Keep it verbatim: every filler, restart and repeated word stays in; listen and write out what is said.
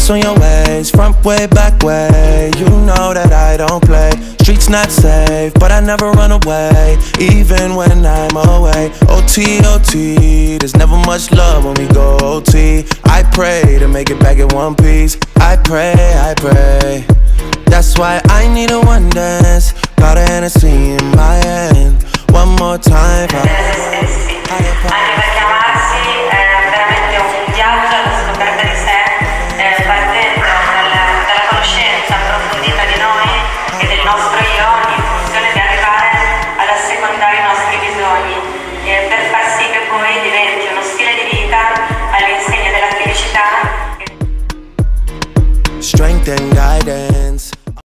Ice on your ways, front way, back way. You know that I don't play. Streets not safe, but I never run away, even when I'm away. O T, O T, there's never much love when we go O T. I pray to make it back in one piece. I pray, I pray. That's why I need a one dance. Got a Hennessy in my hand. One more time. Anche perché amarsi è veramente un viaggio alla scoperta di sé, eh, partendo dalla, dalla conoscenza approfondita di noi e del nostro io, in funzione di arrivare ad assecondare i nostri bisogni, e per far sì che poi diventi uno stile di vita all'insegna della felicità. Strength and guidance.